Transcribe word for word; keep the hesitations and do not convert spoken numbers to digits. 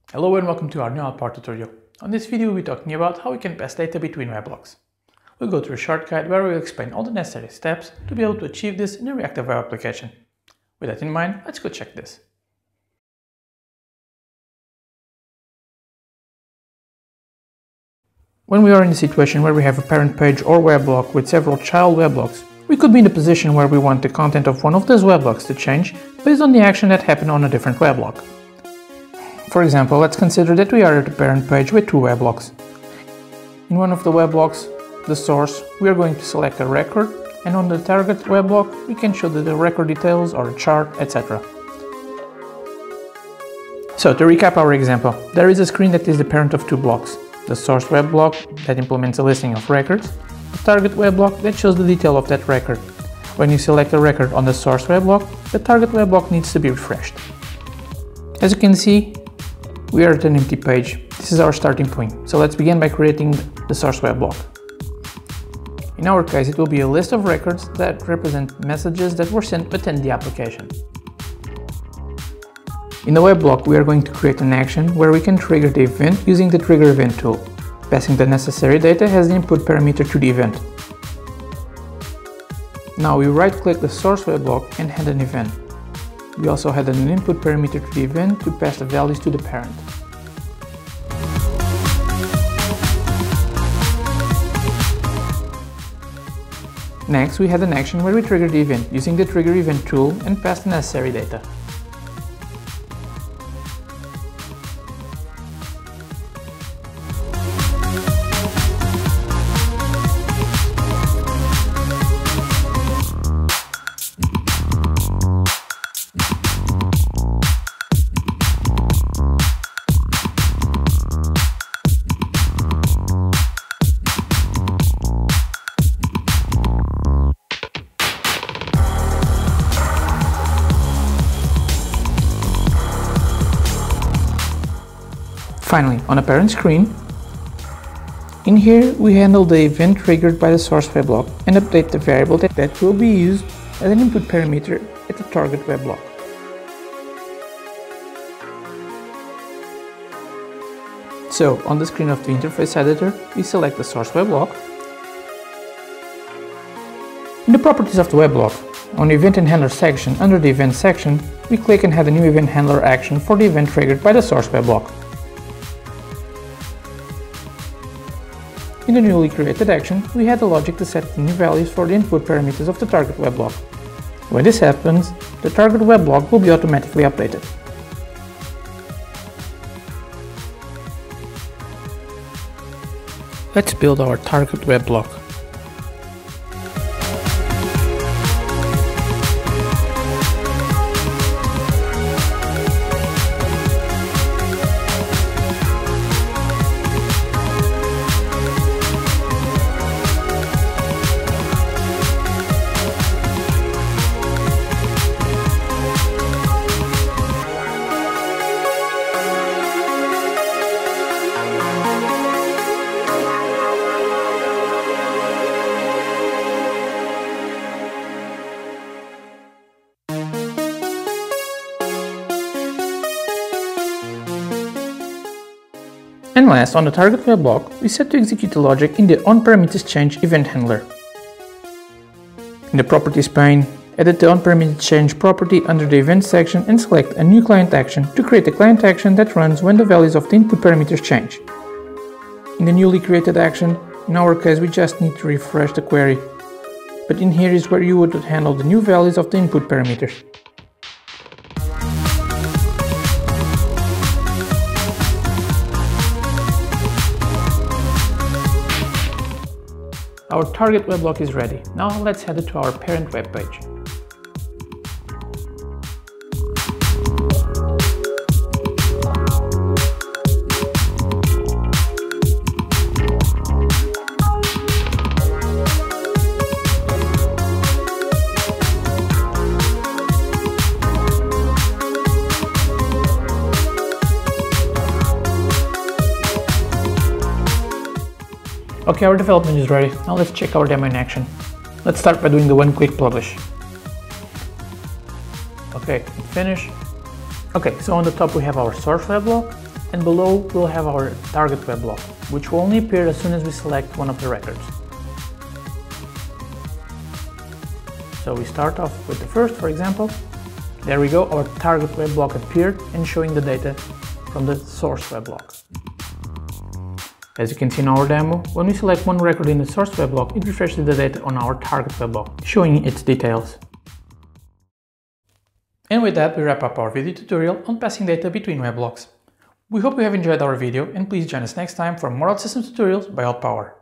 Hello and welcome to our new OutPower tutorial. On this video we'll be talking about how we can pass data between WebBlocks. We'll go through a shortcut where we'll explain all the necessary steps to be able to achieve this in a reactive web application. With that in mind, let's go check this. When we are in a situation where we have a parent page or WebBlock with several child WebBlocks, we could be in a position where we want the content of one of those WebBlocks to change based on the action that happened on a different WebBlock. For example, let's consider that we are at a parent page with two WebBlocks. In one of the WebBlocks, the source, we are going to select a record, and on the target WebBlock, we can show the record details or a chart, et cetera. So, to recap our example, there is a screen that is the parent of two blocks. The source WebBlock that implements a listing of records, the target WebBlock that shows the detail of that record. When you select a record on the source WebBlock, the target WebBlock needs to be refreshed. As you can see, we are at an empty page. This is our starting point, so let's begin by creating the source WebBlock. In our case, it will be a list of records that represent messages that were sent within the application. In the WebBlock, we are going to create an action where we can trigger the event using the trigger event tool, passing the necessary data as the input parameter to the event. Now we right-click the source WebBlock and add an event. We also add an input parameter to the event to pass the values to the parent. Next, we add an action where we trigger the event using the trigger event tool and pass the necessary data. Finally, on the parent screen, in here we handle the event triggered by the source WebBlock and update the variable that, that will be used as an input parameter at the target WebBlock. So, on the screen of the interface editor, we select the source WebBlock. In the properties of the WebBlock, on the event and handler section, under the event section, we click and add a new event handler action for the event triggered by the source WebBlock. In the newly created action, we had the logic to set the new values for the input parameters of the target WebBlock. When this happens, the target WebBlock will be automatically updated. Let's build our target WebBlock. And last, on the target WebBlock, we set to execute the logic in the onParameters_Change event handler. In the Properties pane, edit the onParameters_Change property under the Event section and select a new client action to create a client action that runs when the values of the input parameters change. In the newly created action, in our case we just need to refresh the query, but in here is where you would handle the new values of the input parameters. Our target WebBlock is ready. Now let's head to our parent web page. Okay, our development is ready. Now let's check our demo in action. Let's start by doing the one quick publish. Okay, finish. Okay, so on the top we have our source WebBlock, and below we'll have our target WebBlock, which will only appear as soon as we select one of the records. So we start off with the first, for example. There we go, our target WebBlock appeared and showing the data from the source WebBlock. As you can see in our demo, when we select one record in the source WebBlock, it refreshes the data on our target WebBlock, showing its details. And with that, we wrap up our video tutorial on passing data between WebBlocks. We hope you have enjoyed our video, and please join us next time for more OutSystems tutorials by OutPower.